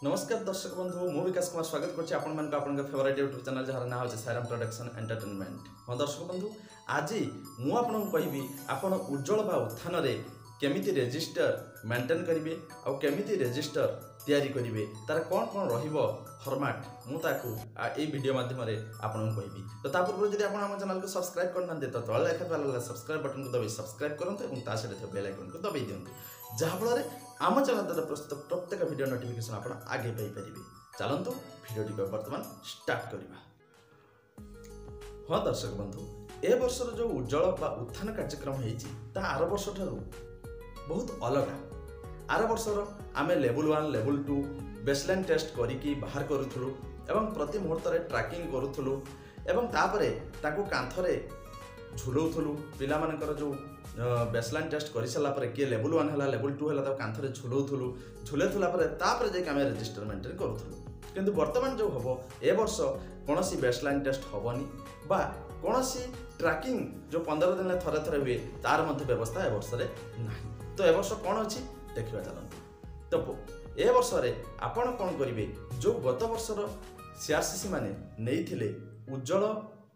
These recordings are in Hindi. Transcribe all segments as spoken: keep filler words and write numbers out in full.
नमस्कार दर्शक बंधु मु विकास कुमार स्वागत करछि आपण मन आपन फेवरेट यूट्यूब चैनल जहार ना होचे सायराम प्रोडक्शन एंटरटेनमेंट। हां दर्शक बंधु आज मु आपन कहबी आपन उज्जवल बा उत्थान रे केमिति रजिस्टर मेंटेन करिवे आ केमिति रजिस्टर तयारी करिवे तार कोन कोन रहिबो फॉर्मेट मु ताकू ए वीडियो माध्यम रे आपन कहबी। तो ता पूर्व जदि आपन हम चैनल को सब्सक्राइब करना दे तो तळे लेखा वाला सब्सक्राइब बटन को दबाई सब्सक्राइब करंतु एवं ता सहित बेल आइकन को दबाई दियंतु जहा फल आम चैनल द्वारा प्रस्तुत प्रत्येक वीडियो नोटिफिकेशन आप आगे पाइपर। चलतु भिडियोटी को वर्तमान स्टार्ट करवा। हाँ दर्शक बंधु ए वर्षर जो उज्जवल बा उत्थान कार्यक्रम होता आर वर्ष ठारू बहुत अलग। आर वर्षर आमे level one level two baseline test करिकी बाहर करूथुलु एवं प्रति मुहूर्त ट्रैकिंग करूथुलु एवं तापरे ताकू कांथरे झुलौथुलु पिला मानकर जो बेसलाइन टेस्ट कर सारा पर किए लेवल वन है लेवल टू है कांथरे झुलौथुलु झुलेथुला तापर जाके आमे रजिस्टर मेंटेन करूथुलु। किंतु वर्तमान जो हबो ए वर्ष कोनोसी बेसलाइन टेस्ट हबनी बा कोनोसी ट्रैकिंग जो पंद्रह दिन थरे थरे हुए तार मध्य व्यवस्था ए वर्ष रे नाही। तो ए वर्ष कोन अछि देखिबा चलंतु। तो ए वर्ष रे आपण कोन करिवे जो गत वर्षर सीआरसीसी माने नेइथिले उज्जवल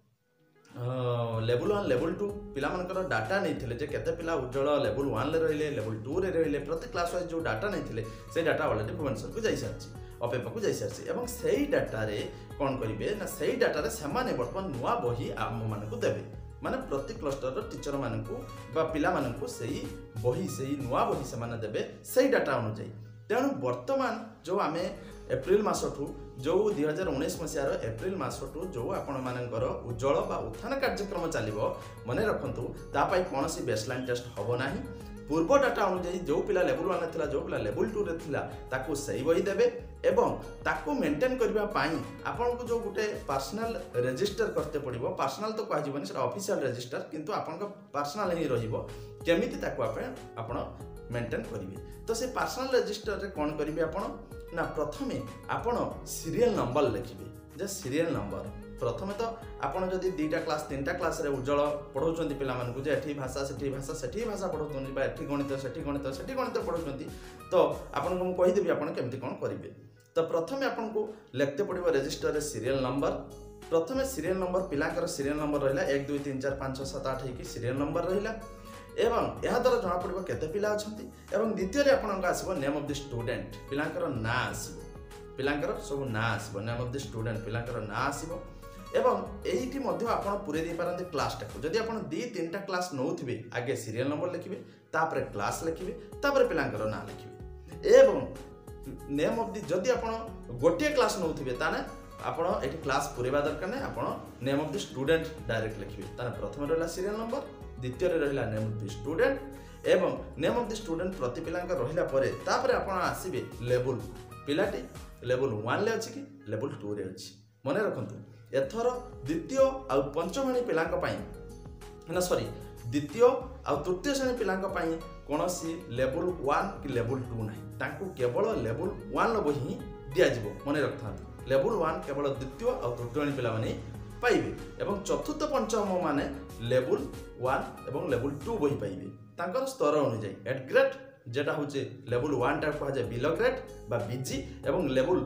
लेवल वन लेवल टू पिला मानकर डाटा नहीं जे केते पिला उज्जवल लेवल वन ले रहिले लेवल टू रे रहिले प्रति क्लास वाइज जो डाटा नहीं से डाटा ऑलरेडी भुवनेश्वर को जाई सारछि अपेपा को जाई सारछि एवं सेही डाटा रे कोन करिवे ना सेही डाटा रे समान वर्तमान नुआ बही आम मानकु देबे माने प्रति क्लस्टर टीचर मानकु बा पिला मानकु सेही बही सेही नुआ बही समान देबे सेही डाटा अनुसार। तेणु वर्तमान जो आमे एप्रिल मासठू जो दुई हजार उन्नीस मसीहार एप्रिल मासठू जो आपण मानकर उज्जवल बा उत्थान कार्यक्रम चलिबो मने रखंतु तापाई कोनोसी बेसलाइन टेस्ट हबो नाही। पूर्व डाटा अनुसार जो पिला लेवल वन थिला जो पिला लेवल टू रे थिला ताकू सही बही देबे एवं ताकू मेंटेन करबा पाई आपन को जो गुटे पर्सनल रजिस्टर करते पड़िबो। पर्सनल तो कह जीवनी सेटा ऑफिशियल रजिस्टर किंतु आपन को पर्सनल ही रहिबो केमिति ताकू आपन आपन मेंटेन करिवे। तो से पर्सनल रजिस्टर रे कोन करिवे आपन ना प्रथमे आपण सीरियल नंबर लिखिबे जे सीरियल नंबर प्रथमे तो आपण जदि दुईटा क्लास तीनटा क्लास रे उज्जवल पढ़ौचंती पिला मानकु जे एठी भाषा सेठी भाषा सेठी भाषा पढ़ौचंती बा एठी गणित सेठी गणित सेठी गणित पढ़ौचंती तो आपण को कहि देबी आपण केमति कोन करिवे। तो प्रथमे आपण को लिखते पड़िबो रजिस्टर रे सीरियल नंबर। प्रथमे सीरियल नंबर पिलाकर सीरियल नंबर रहिला एक दुई तीन चार पाँच छह सात आठ हेकी सीरियल नंबर रहिला एवं यह द्वारा जना पड़िबो केते पिला अछंती एवं द्वितीय रे आपनका आसीबो नेम ऑफ द स्टूडेंट पिलांकर ना आसीबो पिलांकर सब ना आसीबो नेम ऑफ द स्टूडेंट पिलांकर ना आसीबो एवं एहिटी मध्ये आपण पुरे दे पारंते क्लास टाको जदि आपण दी तीनटा क्लास नउथिबे आगे सीरियल नंबर लिखिबे तापर क्लास लिखिबे तापर पिलांकर ना लिखिबे एवं नेम ऑफ द जदि आपण गोटे क्लास नउथिबे ताने आपण एठी क्लास पुरेबा दरकार नै आपण name of the student direct लिखिबे ताने प्रथम रहला सीरियल नंबर द्वितीय रहिला नेम ऑफ द स्टूडेंट एवं नेम ऑफ द स्टूडेंट प्रति पिलांका रहिला परे तापर आपण आसीबे लेवल पिलाटी लेवल वन ले अछि कि लेवल टू रे अछि मने रखंतु एथर द्वितीय आ पंचम श्रेणी पिलांका पई ना सॉरी द्वितीय आ तृतीय श्रेणी पिलांका पई कोनोसी लेवल वन कि लेवल टू नाही तांकू केवल लेवल वन लो ही दिया जिवो मने रखथांतु लेवल वन केवल द्वितीय आ तृतीय श्रेणी पिला माने पाइबे एवं चतुर्थ पंचम माने लेवल वन एवं लेवल टू बही पाइबे तांकर स्तर अनुसार एट ग्रेड जेटा होचे लेवल वन टा कहा जाय बिलो ग्रेड बा बीजी एवं लेवल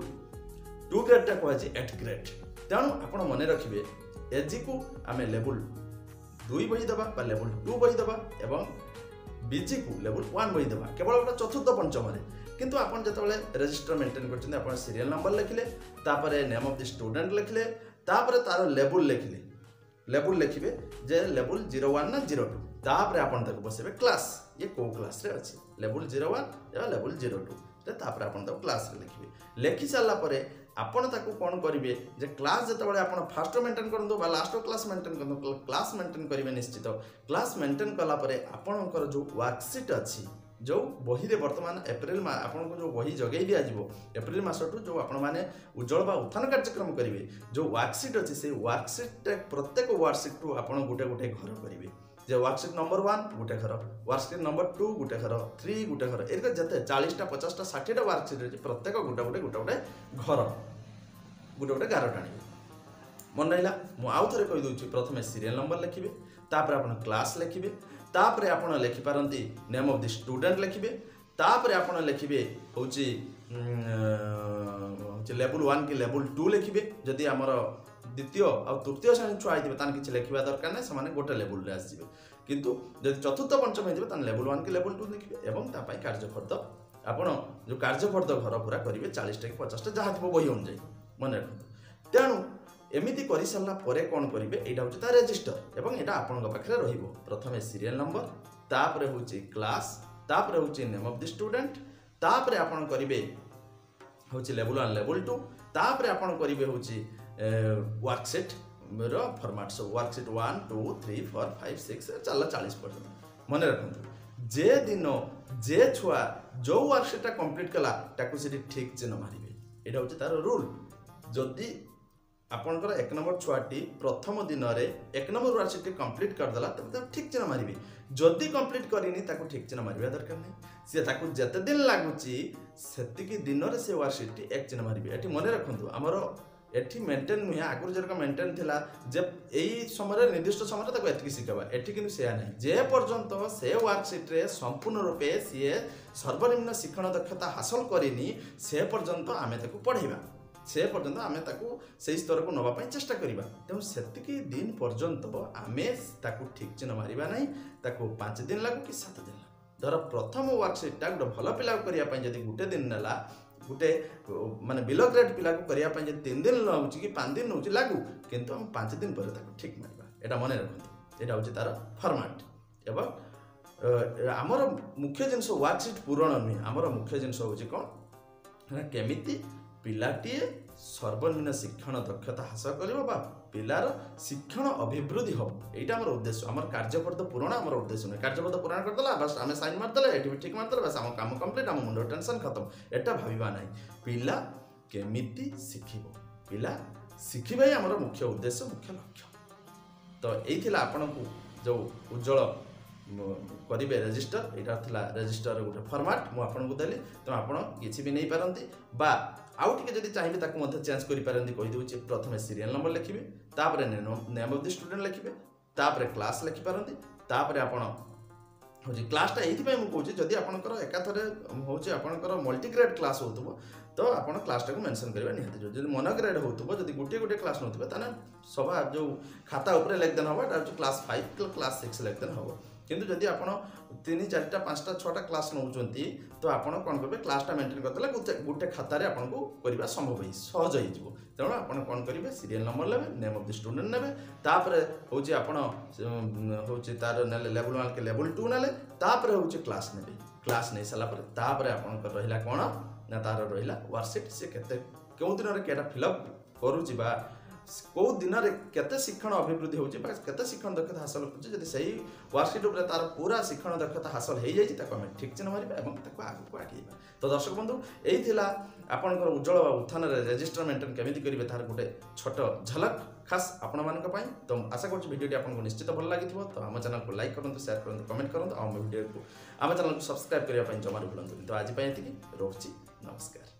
टू ग्रेड टा कहा जाय एट ग्रेड। तेणु आपण मने रखिबे एजी को आमे लेवल दुई बही दबा बा लेवल टू बही दबा एवं बीजी को लेवल वन बही दबा केवल चतुर्थ पंचम रे किंतु आपण जतबेले रजिस्टर मेंटेन करछन आपण सीरियल नंबर लिखिले तापरे नेम ऑफ द स्टूडेंट लिखिले तापरे तार लेवल लिखिले लेवल लिखिबे जे लेवल जीरो वन ना जीरो टू तापरे आपण तक बसेबे क्लास ये को क्लास रे अछि लेवल जीरो वन या लेवल जीरो टू ते तापरे आपण तक क्लास रे लिखिबे। लिखि साला परे आपण ताकू कोन करिवे जे क्लास जतबेले आपण फर्स्ट मेंटेन करंदो बा लास्ट क्लास मेंटेन करंदो क्लास मेंटेन करिवे निश्चित क्लास मेंटेन कला परे आपणकर जो वर्कशीट अछि जो बही रे वर्तमान एप्रिल मा आपन को जो बही जगै दिया जिवो एप्रिल मासटू जो आपण माने उज्जवल बा उत्थान कार्यक्रम करिवे जो वर्कशीट अछि से वर्कशीट प्रत्येक वर्कशीट टू आपण गुटे गुटे घर करिवे जे वर्कशीट नंबर वन गुटे घर वर्कशीट नंबर टू गुटे घर थ्री गुटे घर एरके जते चालीस टा पचास टा साठ टा वर्कशीट अछि प्रत्येक गुटे गुटे गुटे गुटे घर गुटे गुटे गार टाणिवे मन रहिला मु आउ थरे कहि दोछि प्रथमे सीरियल नंबर लिखिबे तापर आपण क्लास लिखिबे तापर आपण लिखि पारंती नेम ऑफ द स्टूडेंट लिखिबे तापर आपण लिखिबे होची लेवल वन कि लेवल टू लिखिए जदि आमर द्वितीय आ तृतीय श्रेणी छुआ होते हैं किसी लिखा दरकार ना से गोटे लेवल रे आसवे किंतु जब चतुर्थ पंचम होते हैं लेवल वन कि लेवल टू लिखिए और तापाई कार्यफर्द आपण जो कार्यफर्द घर पूरा करेंगे चालीस टा कि पचास टा जहाँ थी बही अनुजाई मन रखते तेणु एमती कर सारा पर कौन करेंगे यहाँ हूँ रेजिस्टर और यहाँ आपण पाखे रथम सीरियल नंबर तापर हूँ क्लास तापर हूँ नेम ऑफ द स्टूडेंट तापर आपण करेंगे हूँ लेवल वन लेवल टू तापर आपण करेंगे हूँ वर्कसीट फॉर्मेट सब worksheet one two three four five six चल चालीस पर्यटन मन रखु जे दिन जे छुआ जो वर्कसीटा कंप्लीट कला ठीक चिन्ह मारे यहाँ हूँ तार रूल जदि आपणकर एक नंबर छुआटी प्रथम दिन में एक नंबर वर्कसीट कंप्लीट करदेला तब ठीक चिन्ह मारे जदि कंप्लीट करनी ठीक चिन्ह मारे दरकार नहीं सी जिते दिन लगुच से दिन में से वर्कसीट एक चिन्ह मारे ये मन रखु आमर एठी मेंटेन नुहे आगुरी जरका मेंटेन थिला जब यही समय निर्दिष्ट समय तक एठी शिखाबा एठी किंतु से नहीं जे पर्यंत से वर्कसीट रे संपूर्ण रूपे सी सर्वनिम्न शिक्षण दक्षता हासिल करिनी से पर्यंत आमे ताकू पढ़ेबा से पर्यंत आमे ताकू से स्तर को नवा पई चेष्टा करिबा तेणु सेतिकी दिन पर्यंत आमे ताकू ठीक चिन्ह मारिबा नहीं ताकू पाँच दिन लागू कि सात दिन लागू धर प्रथम वर्कसीटा गोटे भल पिला करिया पई जदि गुटे दिन नेला गोटे माने बिलो ग्रेड पिला को करिया पई जदि तीन दिन लाଗୁची कि पाँच दिन नउची लागू किंतु हम पाँच दिन पर ताकू ठीक मारिबा एटा मने रखंतु एटा होची तार फॉर्मेट एवं आमर मुख्य जिनस वर्कसीट पूरण नुहे आमर मुख्य जिनस होची कोन केमिति पिलाटीए सर्वनिम्न शिक्षण दक्षता हासिल करिबो बा पिलार शिक्षण अभिवृद्धि हो एटा हमर उद्देश्य हमर कार्यपद पूरण हमर उद्देश्य नहीं कार्यपद पूरण करदला बस आमे साइन मारदले एठी भी ठीक मारदले बस हम काम कंप्लीट हम मुंडो टेंशन खत्म एटा भाबिबा नहीं पिला केमिति शिखिबो पिला शिखिबा ही हमर मुख्य उद्देश्य मुख्य लक्ष्य तो एई थिला आपनकु जो उज्जवल करेंगे रेजिस्टर यहाँ था रेजिस्टर गोटे फॉर्मेट मुझे आपको देली तो आप किसी भी नहीं पारती बा आउ टे जब चाहिए ताकू चेंज करें कहीदे प्रथम सीरियल नंबर लिखिए तापर नेम ऑफ द स्टूडेंट लिखिए तापर क्लास लिखिपारती तापर आप हूँ क्लासटा ये मुझे जदि आपंकर एकाथरे हूँ आपंकर मल्टीग्रेड क्लास हो तो आप क्लासटा को मेंशन करेंगे निहत जो मोनोग्रेड हो जब गोटे गोटे क्लास नौ ताने सभा जो खाता उपर लिखदेन हम यहाँ क्लास फाइव क्लास सिक्स लिखदेन हम किंतु जदि आप तीन चार्टा पाँचटा छटा क्लास नौ तो आप कौन करेंगे क्लासटा मेंटेन करदे गोटे गोटे खातार आपको करवा संभव है सहज हो तेणु आप कौन करेंगे सीरियल नंबर लेवे नेम ऑफ द स्टूडेंट नेवे तापर हूँ आप हूँ तार लेवल वन के लेवल टू नेले तापर हूँ क्लास नेबे क्लास नहीं सारापर तापर आप रहा कौन ना तार रहा वर्कसीट सी केते क्यों दिन में केटा फिलअप करुच्ची कौ दिन में केते शिक्षण अभिवृद्धि होती केते शिक्षण दक्षता हासिल कर सही वर्कसीट उपर तार पूरा शिक्षण दक्षता हासिल हो जाए ठीक चिन्ह मारे और आगे आगेबा तो दर्शक बंधु यही आपंकर उज्जवल उत्थान रेजिस्टर मेंटेन केमिति करेंगे तार गोटे छोट झलक खास आपण मान तो आशा कर भिडियो आपको निश्चित भल लगी तो आम चैनल को लाइक करूँ शेयर करूँ कमेंट करूँ आम भिडियो को आम चैनल को सब्सक्राइब करने जमा भूलु तो आज रोची नमस्कार।